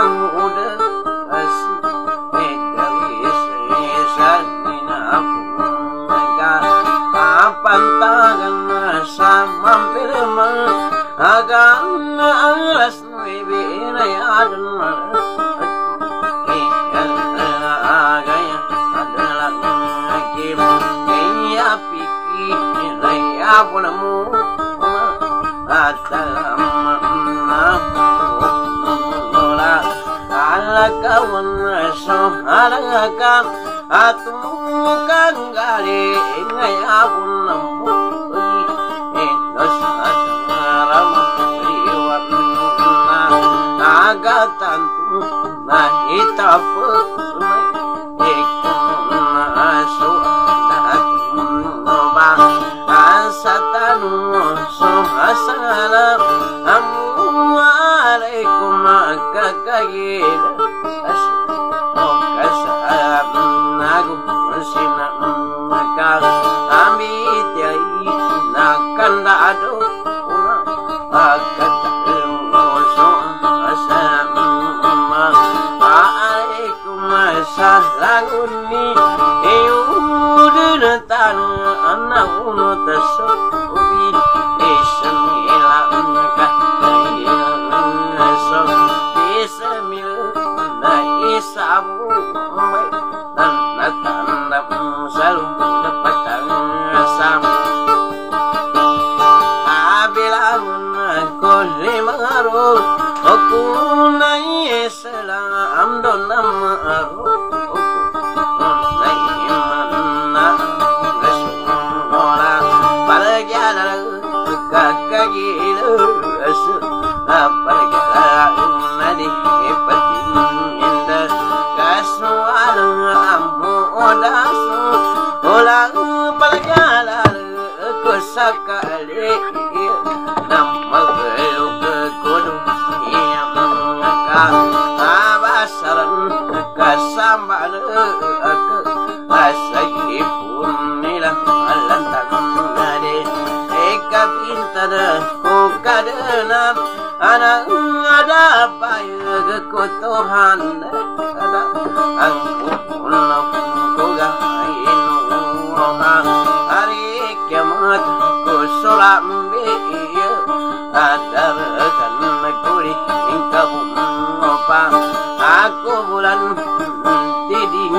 udah asih dari sesina punga kapan tangan sama firman agan alas nuevi ayadun agaya adalah ngakib kaya pikir raya punamu kawan soharakan atukan gali ngayapun nemu etos asaram riwatna agatan nahitap ekuna suatatun asatanu sohasalam assalamualaikum kakayil aku sina makal amit yai nakanda ado una akat so asam alaikum salaguni eudun tan ana uno taso ubi ismila ka so bismil na isabu dan tanda selalu dapatkan asam abilamun aku limaru aku naik selam donam aku naik mana kesuara perjalanan kakagilu perjalanan nadi hepatin indah kasuara dasu ulang perjalanan ke sakali nama gelu ke kudu yang mengakal abasaran kesamban ke asai pun nilah alantang nade eka pintar kukadenam anak ada payah kekutuhan ada angku pulang hari kiamat kusulambi adarkan kuri ingkau ngopa aku bulan diding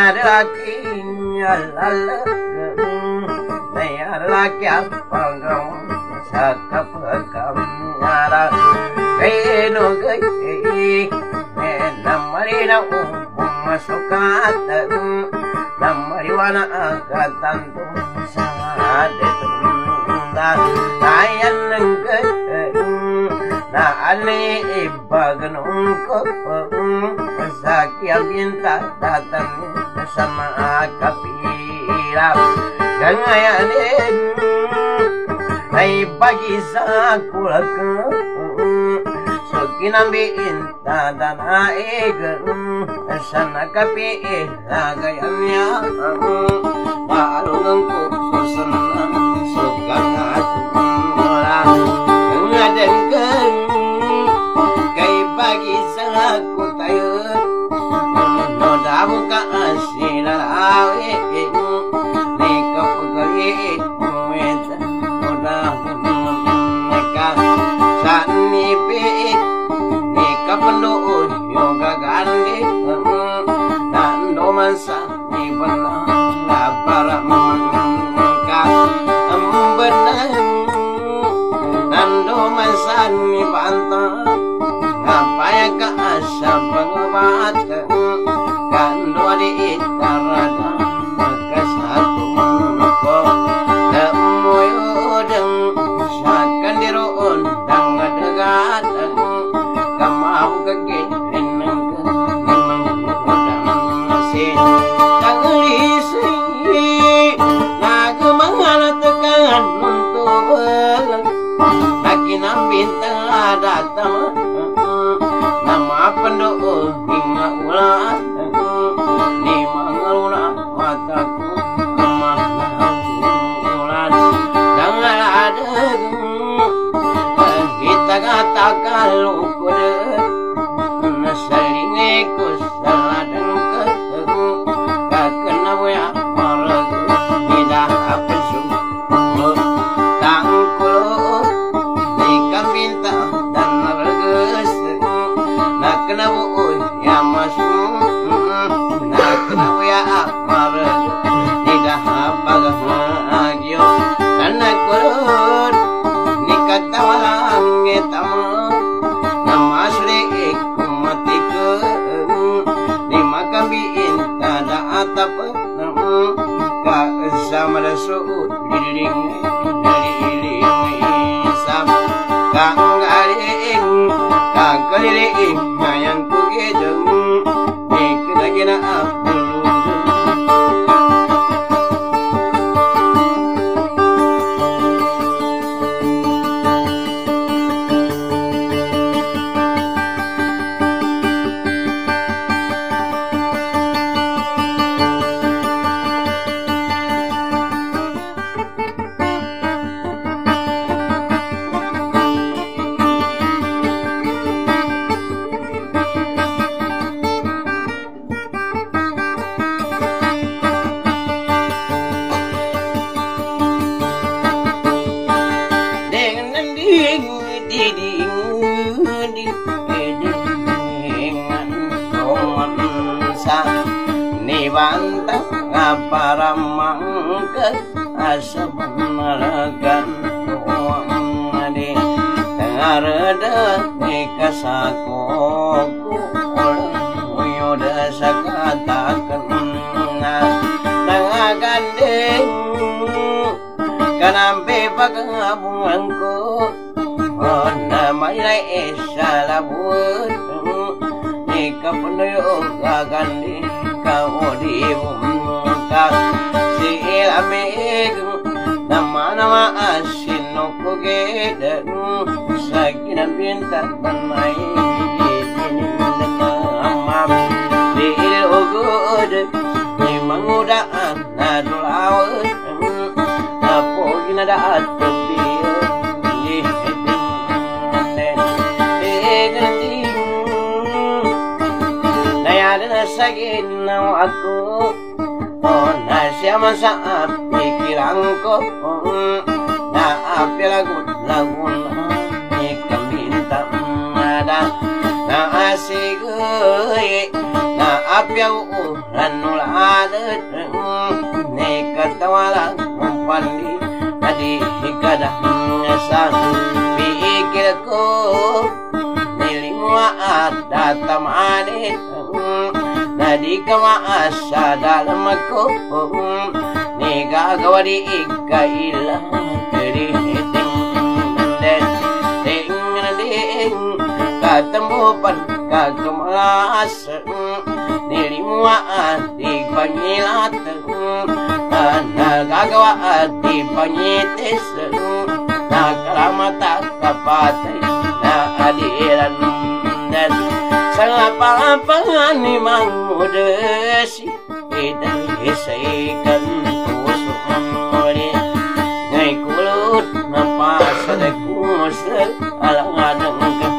laki apa sakapakam ngara kaino gai namarina masukatan namariwana agatan sadetunna ayan nengkai na ale ibagnungko sakya binta datang sama kapira gangayanin ay bagi sa kulak kinambiin tadanaegan sana kapi lagayannya maalungan ko senang sugang atumula ngadengkan kay bagi sa kutayo nodamu ka asilalawe ni kapagalit muweta nodamu neka sanipit kapendoon yung gagandi nando man sa ibang na para mamangka ang benang nando man sa ibanta ngapaya ka sa pangabata kando di itarada magkasatong ko namuyodang sa kandiroon ng adagatang kamau kagilin ng masin tanglisi nagamangalatakan nuntubalang nakinambintang adatama nama pendoo hingga ulan ni mangaluna mataku kemanahulan dengan adeng kita katakan lukudet nasalingiku saladang ketemu kakena wea maragu tidak apesu tangkulo nikam binta dan reges nakena buuy ya masuk nakena wea maragu tidak apagahagyo tanakurun nikatawalang etama namasri ikumatikan di makabiin tada atap kasama suud diriling dari iling isam kanggaling kagaliling hayang kugedeng ikina abdul para mangkat asa menaragan uang di tengarada nikasakoku uyoda sakatakan nangagandeng kanampe pagabunganku namanya esalabut nikapunuyo gagandi kau di si ilamig nama asin ko geden sa kinabintan panay amam di ilugod ni mangudaan na dulawat na po ginadaan tubiyo di ganting nayada na sa ginaw ako nasya sa pikiran ko na lagun ikam bintang ada na asigoy na apyaw ranuladat ne katawalang umpandi adi ikadah asa pikirku nilingwa ada tamani nadi kama asa dalam aku ni gagawa di ikaila kiri ting katembupan kagemalas nilingwa di panyilat nagagawa di panyitis nakaramata kapatay na aliran dan sangapangapangan ni mangudesi idari sa ikan puso muli ngay kulot na pasaday kusal alangadang ka.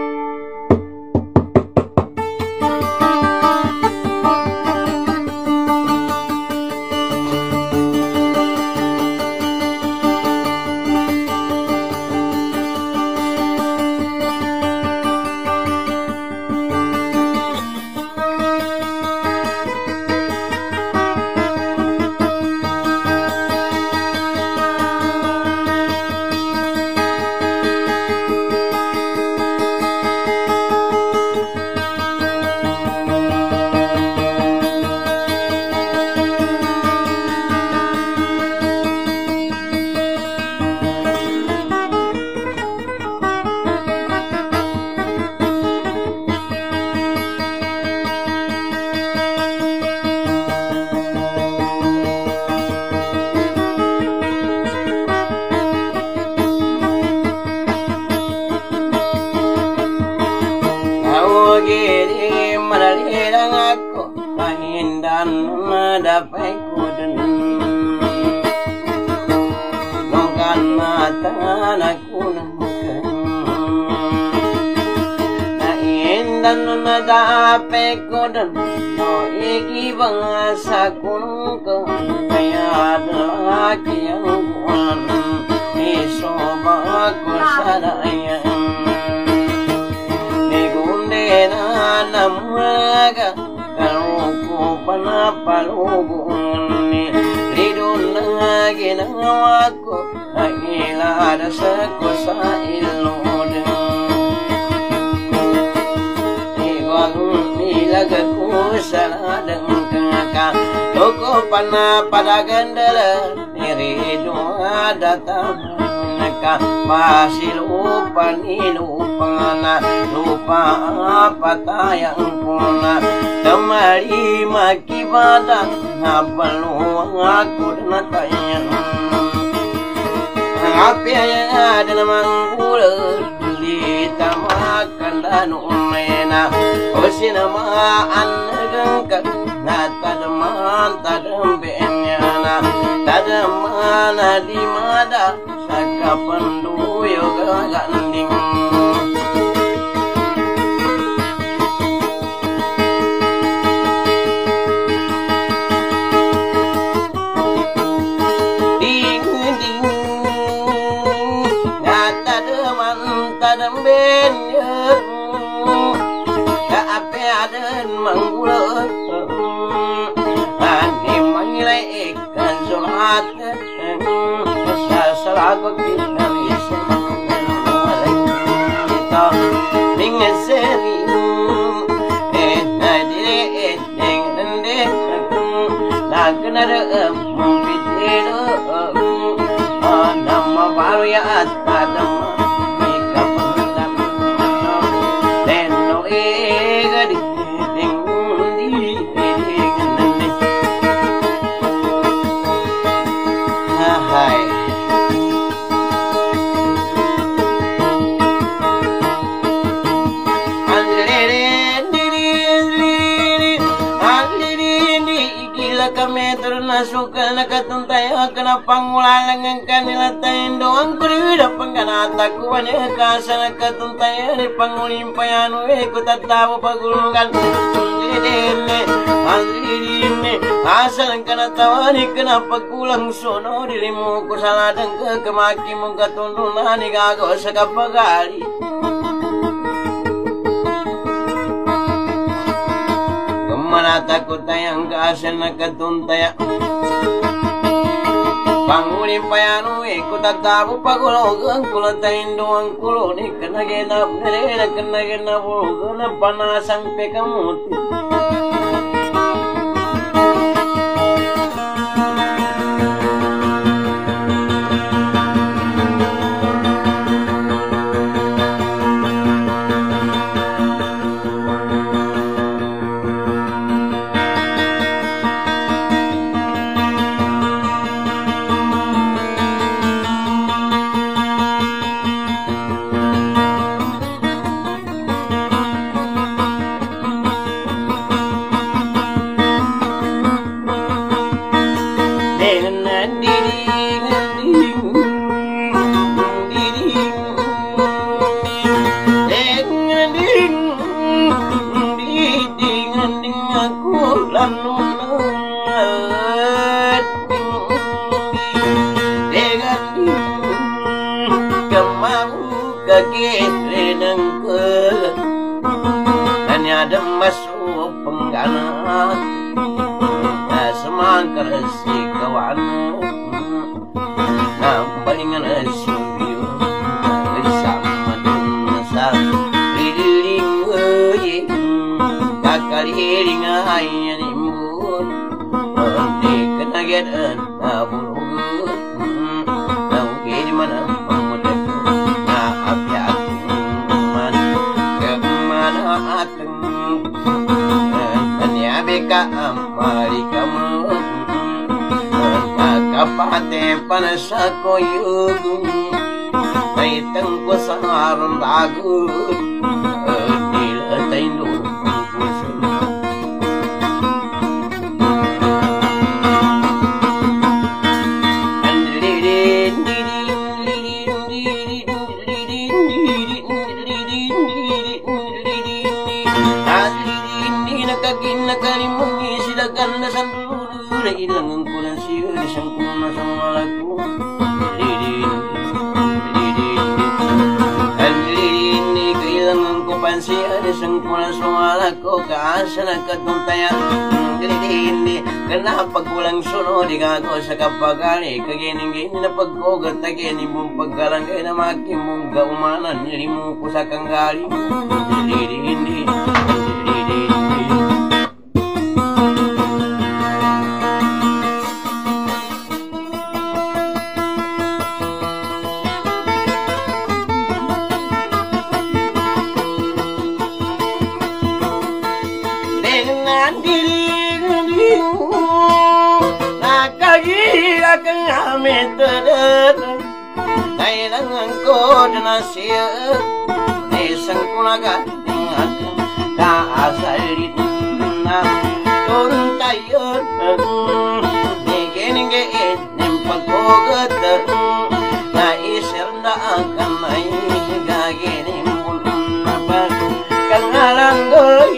Gini menalirang aku pahindan madapai kuden nongkan matan aku nangkan pahindan madapai kuden no iki bangsa kunungkan kaya laki yang bulan isoba aku sadaya namaga karuku panapalubun ridun lagi nawaku agila dasaku sa ilod iwang nilagaku saladang kakak toko panapadagandala ridun datang masih lupa ni lupa na lupa apa tayang puna kemari maki badan ngapalu aku dan tayang apa yang ada namang ular ditamakan dan umena osin nama anegangkat na tadaman tadambenya na tadamana di mada sakapandu yoga ganding ding ding ngata deman tadamben ka ape aden manggula ani mangilai ikan surat salago kita bisa kita dengan seri nadire dende nak nara mumpitero nama baru ya adam mika pandam leno egadi dengundi denganne hai kami ternasukan nakatuntay kena pangulalang ang kanilatain doang kurida pangkanata kuwan kasa nakatuntay ni pangulimpayano kutatawa pagulungan dine andine asal ang kanatawa ni kena pagkulang sono dilimu ko saladang kemaki mong katundunan ni gago sa kapagali mana takut tayang kasih nak ketuntaya Pangulim payanu ikut tatabu pagulogan kulatain doang kulo ni kena genap nere kena genap kena panasang pekamuti. Masuk penggana semangkar si kawan nambalingan subiu sama dengan liling kakaliring ayan imbun di kenagian abulugut di mana pemuda maaf ya man kemana ateng beka amari kamu kapate panasako yugung naitang ko sa harong lagu nilatain doon puso nakalimungi silakan na sandulur ilangan ko lang siya isang kuna sa malaku alilini kailangan ko pansiya isang kuna sa malaku kaasa na katuntayan alilini kenapa kulang sunod igago sa kapagali kagining-gini na pagkogat na ginimong pagkalangay na makimong gaumanan nilimu ko sa kanggali alilini kailangan ko na siya isang kunaga tingat kaasalit na tuntayon niginigin ng pagkugat na isir na akan may gagining bulong na pagkangalangoy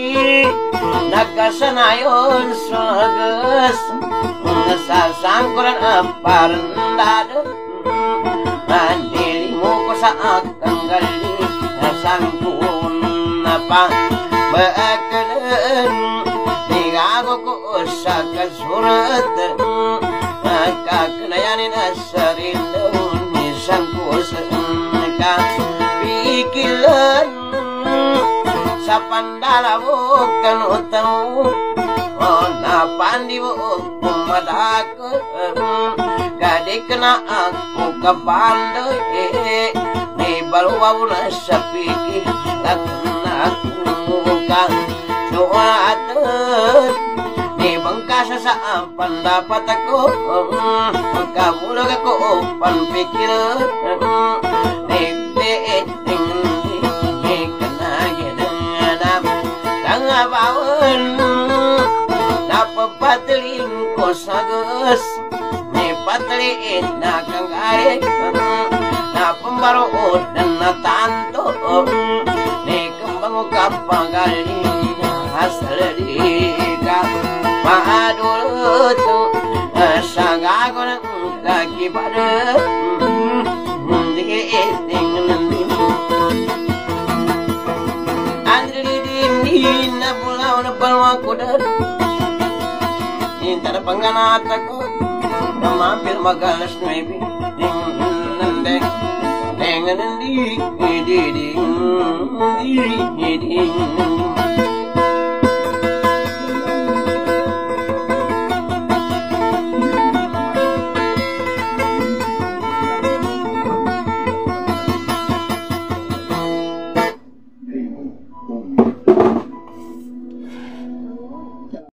nakasanayon sa gas nasasangkuran aparandado mandili mo ko sa akang galing nasangkun na pa baakalan nigago ko sa kasurat nakakanayanin na sarili nisang ko sa nakapikilan sa pandalawo kanutaw napandi mo kumadakot kadik na ako kapandoy di baluwaw na sa pikit at na ako ka suwatan di bangkasa sa pandapat ako magkamulog ako panpikiran napapatiling ko sa gas ni pataliin na kanggalit napambaroon na natanto ni kambang kapagaling hasalika maadulot sa gago ng kakipada hindi itingnan andrilidin na bulaw na balwa ko dar Intar panganata ko mampir magalas maybe nandeng dengan di